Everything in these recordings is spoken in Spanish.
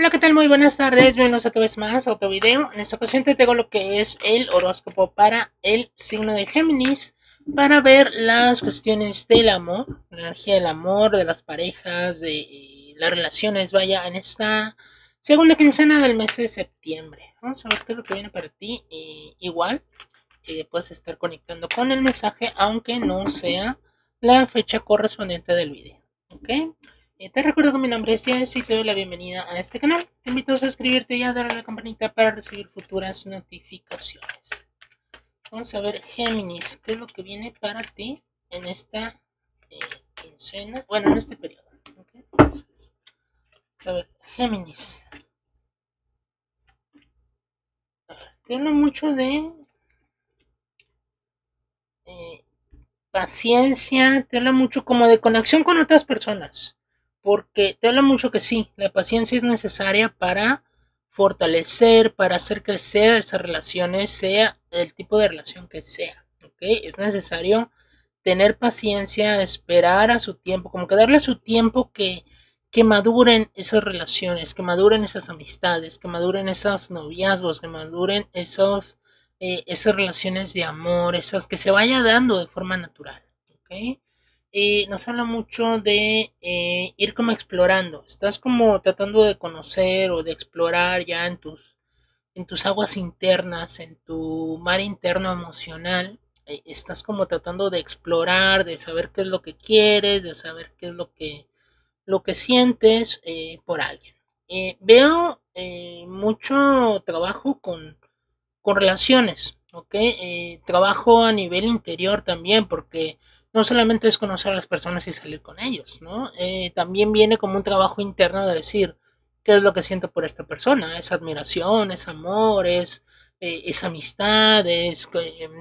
Hola, ¿qué tal? Muy buenas tardes, bienvenidos otra vez más a otro video. En esta ocasión te traigo lo que es el horóscopo para el signo de Géminis, para ver las cuestiones del amor, la energía del amor, de las parejas, de las relaciones, vaya, en esta segunda quincena del mes de septiembre. Vamos a ver qué es lo que viene para ti. Igual, puedes estar conectando con el mensaje, aunque no sea la fecha correspondiente del video, ¿ok? Te recuerdo que mi nombre es Jess y te doy la bienvenida a este canal. Te invito a suscribirte y a darle a la campanita para recibir futuras notificaciones. Vamos a ver, Géminis, ¿qué es lo que viene para ti en esta quincena? Bueno, en este periodo. ¿Okay? Entonces, a ver, Géminis. Te hablo mucho de paciencia, te habla mucho como de conexión con otras personas, porque te habla mucho que sí, la paciencia es necesaria para fortalecer, para hacer crecer esas relaciones, sea el tipo de relación que sea, ¿ok? Es necesario tener paciencia, esperar a su tiempo, como que darle su tiempo que maduren esas relaciones, que maduren esas amistades, que maduren esos noviazgos, que maduren esas relaciones de amor, esas que se vaya dando de forma natural, ¿ok? Nos habla mucho de ir como explorando, estás como tratando de conocer o de explorar ya en tus aguas internas, en tu mar interno emocional, estás como tratando de explorar, de saber qué es lo que quieres, de saber qué es lo que sientes por alguien. Veo mucho trabajo con relaciones, ¿ok? Trabajo a nivel interior también, porque no solamente es conocer a las personas y salir con ellos, ¿no? También viene como un trabajo interno de decir qué es lo que siento por esta persona, es admiración, es amor, es amistad, es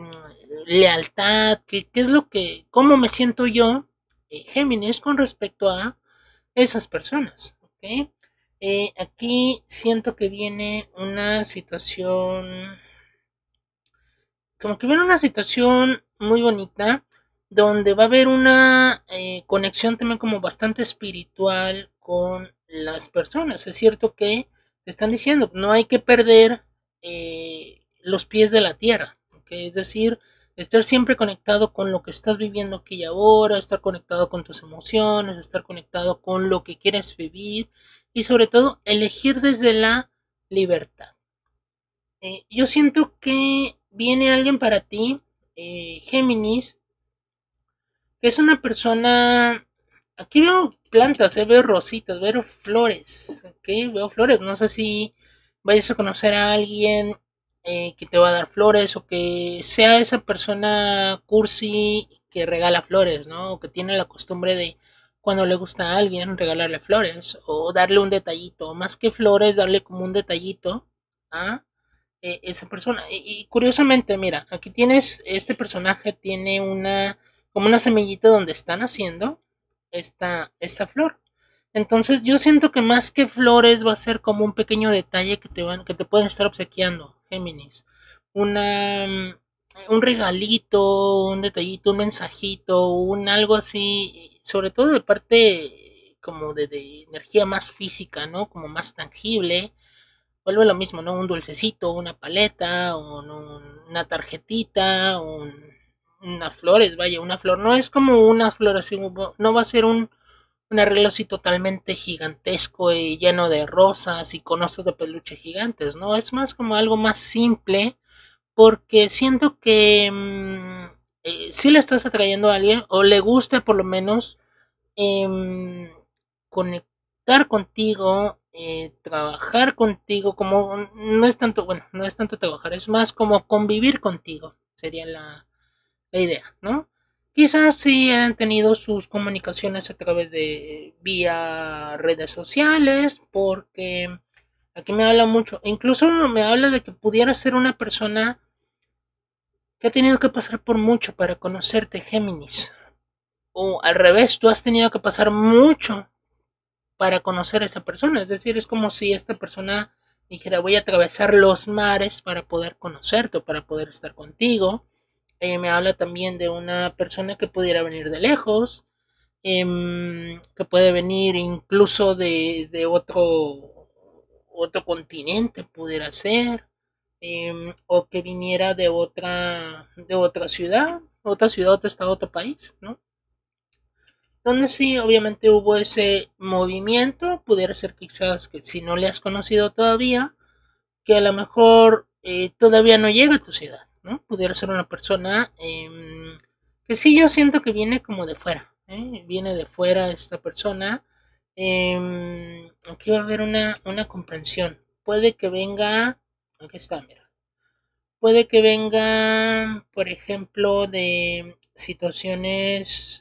lealtad, qué es lo que, cómo me siento yo, Géminis, con respecto a esas personas, ¿ok? Aquí siento que viene una situación como que viene una situación muy bonita donde va a haber una conexión también como bastante espiritual con las personas. Es cierto que te están diciendo, no hay que perder los pies de la tierra, ¿okay? Es decir, estar siempre conectado con lo que estás viviendo aquí y ahora, estar conectado con tus emociones, estar conectado con lo que quieres vivir y sobre todo elegir desde la libertad. Yo siento que viene alguien para ti, Géminis, que es una persona. Aquí veo plantas, veo rositas, veo flores, ¿ok? Veo flores. No sé si vayas a conocer a alguien que te va a dar flores o que sea esa persona cursi que regala flores, ¿no? O que tiene la costumbre de cuando le gusta a alguien regalarle flores o darle un detallito, más que flores, darle como un detallito. ¿Ah? Esa persona. Y curiosamente, mira, aquí tienes, este personaje tiene como una semillita donde están haciendo esta flor. Entonces yo siento que más que flores va a ser como un pequeño detalle que te pueden estar obsequiando, Géminis. Un regalito, un detallito, un mensajito, un algo así, sobre todo de parte como de energía más física, ¿no? Como más tangible, vuelve lo mismo, ¿no? Un dulcecito, una paleta, una tarjetita, unas flores, vaya, una flor. No es como una flor así, no va a ser un arreglo así totalmente gigantesco y lleno de rosas y con osos de peluche gigantes, ¿no? Es más como algo más simple porque siento que si le estás atrayendo a alguien o le gusta por lo menos eh, conectar contigo, trabajar contigo, como no es tanto, bueno, no es tanto trabajar, es más como convivir contigo, sería la idea, ¿no? Quizás sí han tenido sus comunicaciones a través de vía redes sociales, porque aquí me habla mucho, incluso me habla de que pudiera ser una persona que ha tenido que pasar por mucho para conocerte, Géminis. O al revés, tú has tenido que pasar mucho para conocer a esa persona. Es decir, es como si esta persona dijera, voy a atravesar los mares para poder conocerte o para poder estar contigo. Me habla también de una persona que pudiera venir de lejos, que puede venir incluso desde otro continente pudiera ser, o que viniera de otra ciudad, otro estado, otro país, ¿no? Donde sí, obviamente hubo ese movimiento, pudiera ser quizás que si no le has conocido todavía, que a lo mejor todavía no llega a tu ciudad, ¿no? Pudiera ser una persona que sí yo siento que viene como de fuera, viene de fuera esta persona, aquí va a haber una comprensión, puede que venga, aquí está, mira, puede que venga, por ejemplo, de situaciones,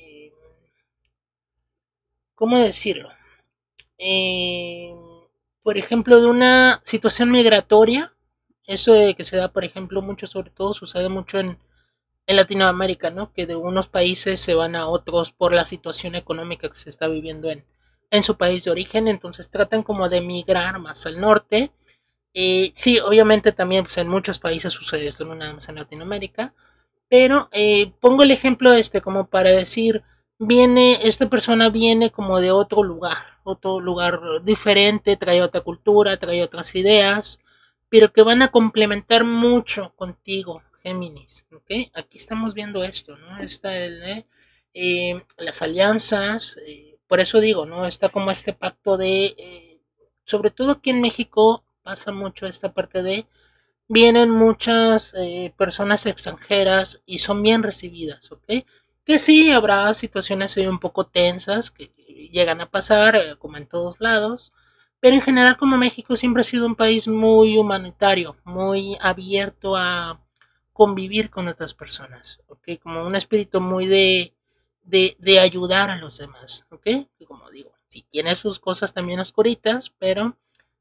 ¿cómo decirlo? Eh, por ejemplo, de una situación migratoria, eso de que se da, por ejemplo, mucho, sobre todo sucede mucho en Latinoamérica, ¿no? Que de unos países se van a otros por la situación económica que se está viviendo en su país de origen, entonces tratan como de migrar más al norte. Sí, obviamente también pues, en muchos países sucede esto, no nada más en Latinoamérica, pero pongo el ejemplo este como para decir, esta persona viene como de otro lugar diferente, trae otra cultura, trae otras ideas, pero que van a complementar mucho contigo, Géminis, ¿ok? Aquí estamos viendo esto, ¿no? Las alianzas, por eso digo, ¿no? Está como este pacto sobre todo aquí en México pasa mucho esta parte de vienen muchas personas extranjeras y son bien recibidas, ¿ok? Que sí, habrá situaciones un poco tensas que llegan a pasar, como en todos lados, pero en general como México siempre ha sido un país muy humanitario, muy abierto a convivir con otras personas, ¿ok? Como un espíritu muy de ayudar a los demás, ¿ok? Y como digo, sí tiene sus cosas también oscuritas, pero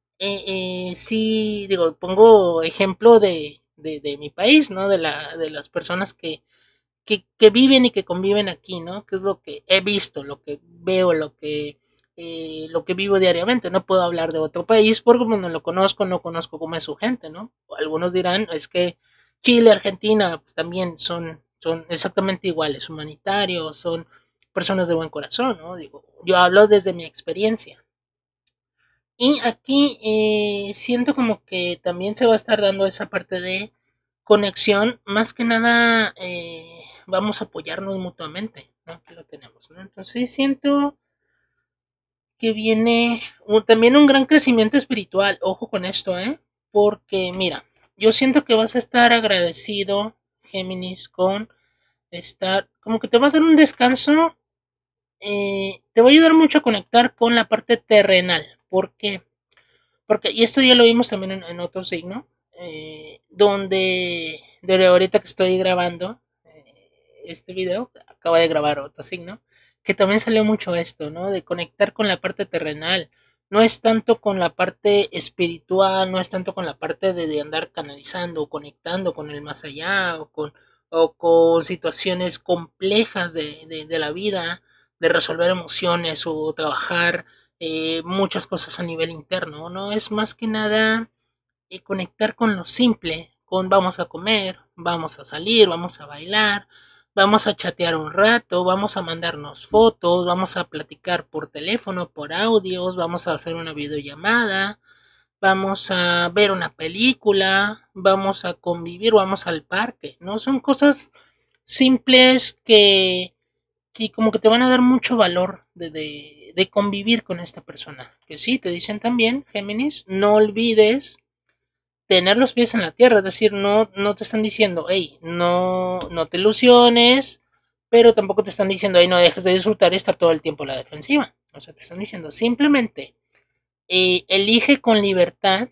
sí, digo, pongo ejemplo de mi país, ¿no? De las personas que viven y que conviven aquí, ¿no? Que es lo que he visto, lo que veo, lo que vivo diariamente. No puedo hablar de otro país porque pues, no lo conozco, no conozco cómo es su gente, ¿no? Algunos dirán, es que Chile, Argentina, pues también son exactamente iguales, humanitarios, son personas de buen corazón, ¿no? Digo, yo hablo desde mi experiencia. Y aquí siento como que también se va a estar dando esa parte de conexión. Más que nada vamos a apoyarnos mutuamente, ¿no? Aquí lo tenemos, ¿no? Entonces siento que viene también un gran crecimiento espiritual. Ojo con esto, ¿eh? Porque mira, yo siento que vas a estar agradecido, Géminis, con estar, como que te va a dar un descanso, te va a ayudar mucho a conectar con la parte terrenal. ¿Por qué? Porque, y esto ya lo vimos también en otro signo, de ahorita que estoy grabando este video, acabo de grabar otro signo, que también salió mucho esto, ¿no? De conectar con la parte terrenal. No es tanto con la parte espiritual, no es tanto con la parte de andar canalizando o conectando con el más allá o con situaciones complejas de la vida, de resolver emociones o trabajar muchas cosas a nivel interno, ¿no? Es más que nada conectar con lo simple, con vamos a comer, vamos a salir, vamos a bailar, vamos a chatear un rato, vamos a mandarnos fotos, vamos a platicar por teléfono, por audios, vamos a hacer una videollamada, vamos a ver una película, vamos a convivir, vamos al parque, ¿no? Son cosas simples que como que te van a dar mucho valor de convivir con esta persona. Que sí, te dicen también, Géminis, no olvides tener los pies en la tierra, es decir, no te están diciendo, hey, no te ilusiones, pero tampoco te están diciendo, hey, no dejes de disfrutar y estar todo el tiempo a la defensiva. O sea, te están diciendo, simplemente elige con libertad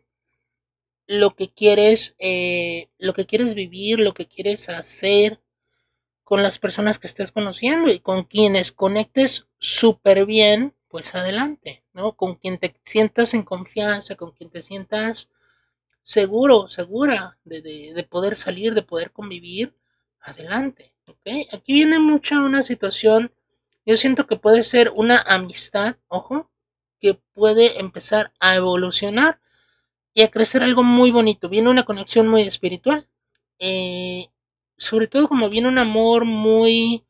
lo que quieres vivir, lo que quieres hacer, con las personas que estés conociendo y con quienes conectes súper bien, pues adelante, ¿no? Con quien te sientas en confianza, con quien te sientas seguro, segura de poder salir, de poder convivir, adelante, ¿ok? Aquí viene mucho una situación, yo siento que puede ser una amistad, ojo, que puede empezar a evolucionar y a crecer algo muy bonito, viene una conexión muy espiritual, eh, sobre todo como viene un amor muy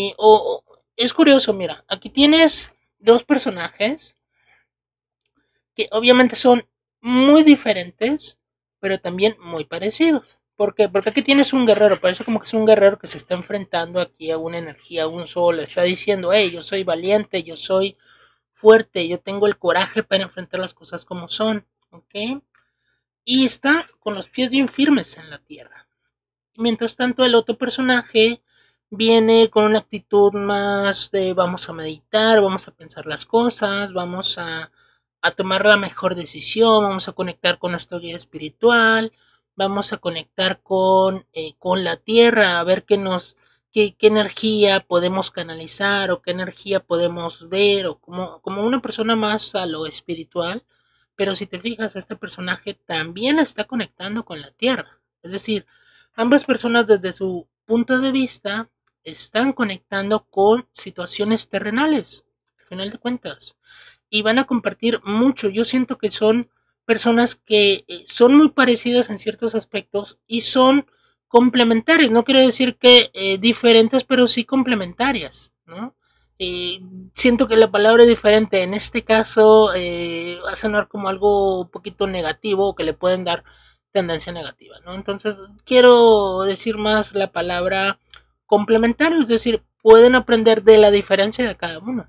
es curioso, mira, aquí tienes dos personajes que obviamente son muy diferentes, pero también muy parecidos. ¿Por qué? Porque aquí tienes un guerrero, parece como que es un guerrero que se está enfrentando aquí a una energía, a un sol, está diciendo, hey, yo soy valiente, yo soy fuerte, yo tengo el coraje para enfrentar las cosas como son, ¿ok? Y está con los pies bien firmes en la tierra. Mientras tanto, el otro personaje viene con una actitud más de vamos a meditar, vamos a pensar las cosas, vamos a tomar la mejor decisión, vamos a conectar con nuestro guía espiritual, vamos a conectar con la tierra, a ver qué energía podemos canalizar o qué energía podemos ver, o como una persona más a lo espiritual. Pero si te fijas, este personaje también está conectando con la tierra. Es decir, ambas personas desde su punto de vista están conectando con situaciones terrenales, al final de cuentas, y van a compartir mucho. Yo siento que son personas que son muy parecidas en ciertos aspectos y son complementarias. No quiero decir que diferentes, pero sí complementarias, ¿no? Eh, Siento que la palabra diferente en este caso va a sonar como algo un poquito negativo, que le pueden dar tendencia negativa, ¿no? Entonces quiero decir más la palabra complementario, es decir, pueden aprender de la diferencia de cada uno.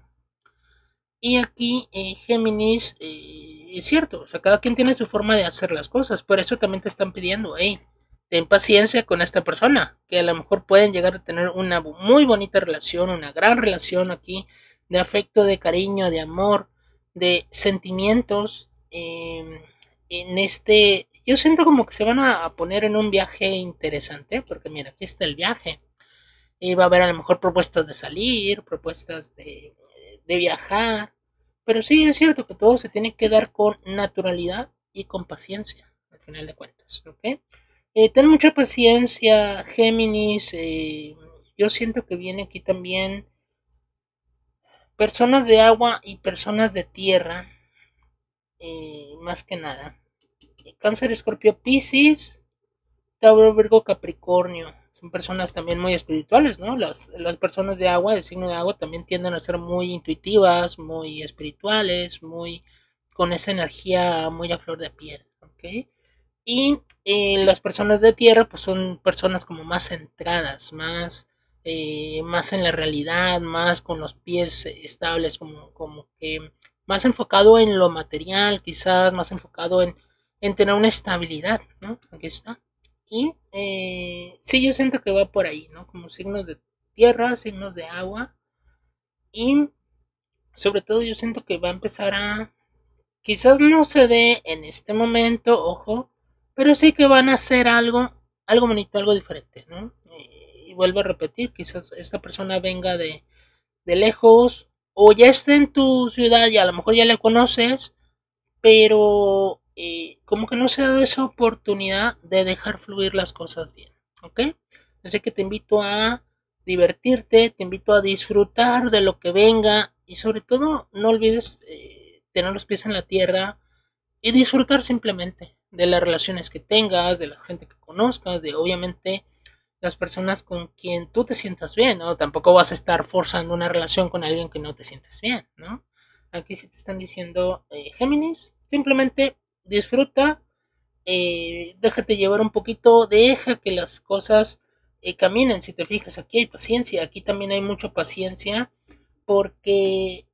Y aquí Géminis es cierto, o sea, cada quien tiene su forma de hacer las cosas, por eso también te están pidiendo, hey, ten paciencia con esta persona, que a lo mejor pueden llegar a tener una muy bonita relación, una gran relación aquí, de afecto, de cariño, de amor, de sentimientos. En este, yo siento como que se van a poner en un viaje interesante, porque mira, aquí está el viaje. Va a haber a lo mejor propuestas de salir, propuestas de viajar, pero sí es cierto que todo se tiene que dar con naturalidad y con paciencia, al final de cuentas, ¿ok? Ten mucha paciencia, Géminis. Yo siento que viene aquí también personas de agua y personas de tierra, más que nada. Cáncer, Escorpio, Piscis, Tauro, Virgo, Capricornio. Son personas también muy espirituales, ¿no? Las personas de agua, de signo de agua, también tienden a ser muy intuitivas, muy espirituales, muy con esa energía muy a flor de piel, ¿ok? Y las personas de tierra, pues son personas como más centradas, más en la realidad, más con los pies estables, como que más enfocado en lo material, quizás más enfocado en tener una estabilidad, ¿no? Aquí está. Y sí, yo siento que va por ahí, ¿no? Como signos de tierra, signos de agua. Y sobre todo yo siento que va a empezar a... Quizás no se dé en este momento, ojo, pero sí que van a hacer algo bonito, algo diferente, ¿no? Y vuelvo a repetir, quizás esta persona venga de lejos o ya esté en tu ciudad y a lo mejor ya la conoces, pero como que no se ha dado esa oportunidad de dejar fluir las cosas bien, ¿ok? Así que te invito a divertirte, te invito a disfrutar de lo que venga y sobre todo no olvides tener los pies en la tierra y disfrutar simplemente de las relaciones que tengas, de la gente que conozcas, de obviamente las personas con quien tú te sientas bien, ¿no? Tampoco vas a estar forzando una relación con alguien que no te sientes bien, ¿no? Aquí sí te están diciendo, Géminis, simplemente disfruta, déjate llevar un poquito, deja que las cosas caminen. Si te fijas, aquí hay paciencia, aquí también hay mucha paciencia, porque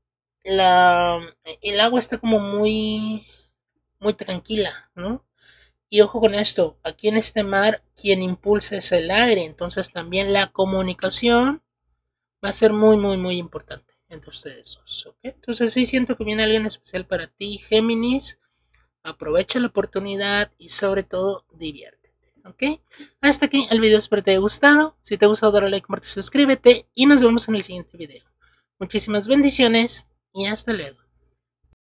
el agua está como muy tranquila, ¿no? Y ojo con esto, aquí en este mar quien impulsa es el aire, entonces también la comunicación va a ser muy importante entre ustedes dos, ¿ok? Entonces sí siento que viene alguien especial para ti, Géminis, aprovecha la oportunidad y sobre todo diviértete, ¿ok? Hasta aquí el video, espero te haya gustado, si te ha gustado dale like, comparte, suscríbete y nos vemos en el siguiente video. Muchísimas bendiciones y hasta luego.